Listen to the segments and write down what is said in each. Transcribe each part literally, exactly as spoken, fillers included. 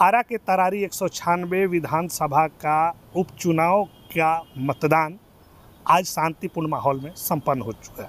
आरा के तरारी एक सौ छियानवे विधानसभा का उपचुनाव का मतदान आज शांतिपूर्ण माहौल में संपन्न हो चुका है।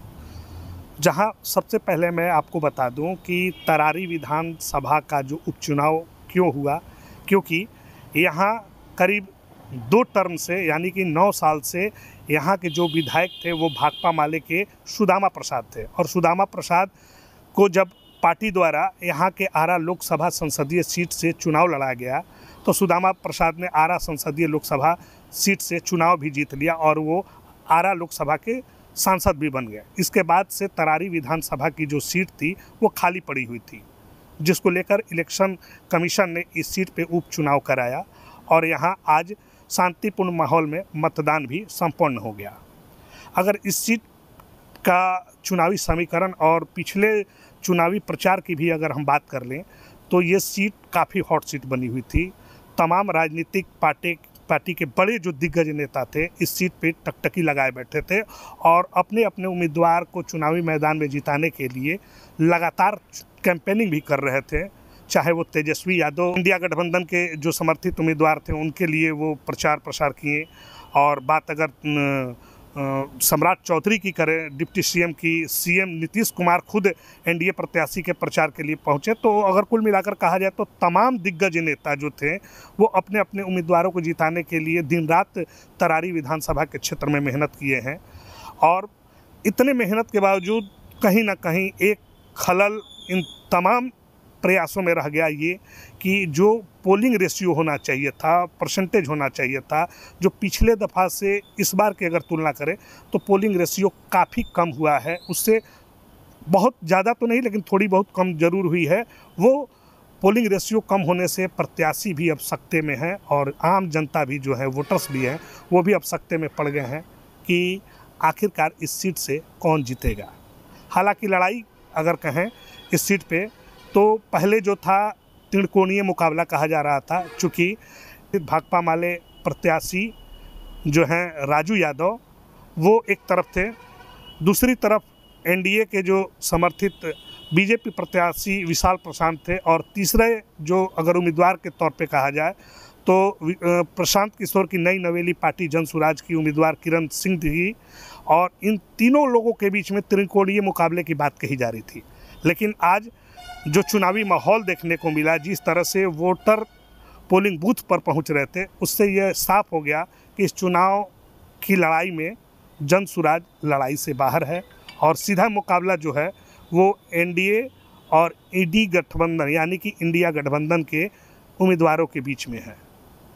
जहां सबसे पहले मैं आपको बता दूं कि तरारी विधानसभा का जो उपचुनाव क्यों हुआ, क्योंकि यहां करीब दो टर्म से यानी कि नौ साल से यहाँ के जो विधायक थे वो भाकपा माले के सुदामा प्रसाद थे, और सुदामा प्रसाद को जब पार्टी द्वारा यहाँ के आरा लोकसभा संसदीय सीट से चुनाव लड़ा गया तो सुदामा प्रसाद ने आरा संसदीय लोकसभा सीट से चुनाव भी जीत लिया और वो आरा लोकसभा के सांसद भी बन गए। इसके बाद से तरारी विधानसभा की जो सीट थी वो खाली पड़ी हुई थी, जिसको लेकर इलेक्शन कमीशन ने इस सीट पे उपचुनाव कराया और यहाँ आज शांतिपूर्ण माहौल में मतदान भी संपन्न हो गया। अगर इस सीट का चुनावी समीकरण और पिछले चुनावी प्रचार की भी अगर हम बात कर लें तो ये सीट काफ़ी हॉट सीट बनी हुई थी। तमाम राजनीतिक पार्टी पार्टी के बड़े जो दिग्गज नेता थे इस सीट पे टकटकी लगाए बैठे थे और अपने अपने उम्मीदवार को चुनावी मैदान में जिताने के लिए लगातार कैंपेनिंग भी कर रहे थे। चाहे वो तेजस्वी यादव इंडिया गठबंधन के जो समर्थित उम्मीदवार थे उनके लिए वो प्रचार प्रसार किए, और बात अगर सम्राट चौधरी की करें डिप्टी सीएम की, सीएम नीतीश कुमार खुद एनडीए प्रत्याशी के प्रचार के लिए पहुंचे। तो अगर कुल मिलाकर कहा जाए तो तमाम दिग्गज नेता जो थे वो अपने अपने उम्मीदवारों को जिताने के लिए दिन रात तरारी विधानसभा के क्षेत्र में मेहनत किए हैं, और इतने मेहनत के बावजूद कहीं ना कहीं एक खलल इन तमाम प्रयासों में रह गया, ये कि जो पोलिंग रेशियो होना चाहिए था, परसेंटेज होना चाहिए था, जो पिछले दफ़ा से इस बार की अगर तुलना करें तो पोलिंग रेशियो काफ़ी कम हुआ है। उससे बहुत ज़्यादा तो नहीं लेकिन थोड़ी बहुत कम ज़रूर हुई है। वो पोलिंग रेशियो कम होने से प्रत्याशी भी अब सकते में हैं और आम जनता भी जो है, वोटर्स भी हैं, वो भी अब सकते में पड़ गए हैं कि आखिरकार इस सीट से कौन जीतेगा। हालांकि लड़ाई अगर कहें इस सीट पे तो पहले जो था त्रिकोणीय मुकाबला कहा जा रहा था, चूँकि भाकपा माले प्रत्याशी जो हैं राजू यादव वो एक तरफ थे, दूसरी तरफ एनडीए के जो समर्थित बीजेपी प्रत्याशी विशाल प्रशांत थे, और तीसरे जो अगर उम्मीदवार के तौर पे कहा जाए तो प्रशांत किशोर की नई नवेली पार्टी जन सुराज की उम्मीदवार किरण सिंह थी, और इन तीनों लोगों के बीच में त्रिकोणीय मुकाबले की बात कही जा रही थी। लेकिन आज जो चुनावी माहौल देखने को मिला, जिस तरह से वोटर पोलिंग बूथ पर पहुंच रहे थे, उससे यह साफ हो गया कि इस चुनाव की लड़ाई में जन सुराज लड़ाई से बाहर है और सीधा मुकाबला जो है वो एनडीए और ईडी गठबंधन यानी कि इंडिया गठबंधन के उम्मीदवारों के बीच में है।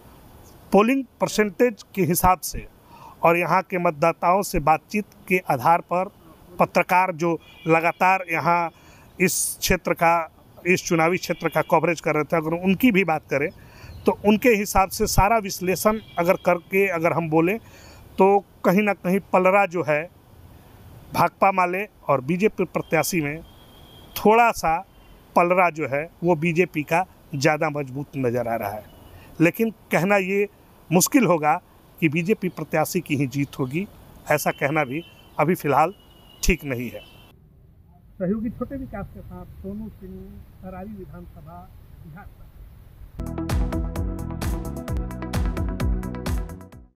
पोलिंग परसेंटेज के हिसाब से और यहाँ के मतदाताओं से बातचीत के आधार पर पत्रकार जो लगातार यहाँ इस क्षेत्र का इस चुनावी क्षेत्र का कवरेज कर रहे थे, अगर उनकी भी बात करें तो उनके हिसाब से सारा विश्लेषण अगर करके अगर हम बोलें तो कहीं ना कहीं पलड़ा जो है भाकपा माले और बीजेपी प्रत्याशी में थोड़ा सा पलड़ा जो है वो बीजेपी का ज़्यादा मजबूत नज़र आ रहा है। लेकिन कहना ये मुश्किल होगा कि बीजेपी प्रत्याशी की ही जीत होगी, ऐसा कहना भी अभी फ़िलहाल ठीक नहीं है। सहयोगी छोटे विकास के साथ सोनू सिंह, तरारी विधानसभा, बिहार।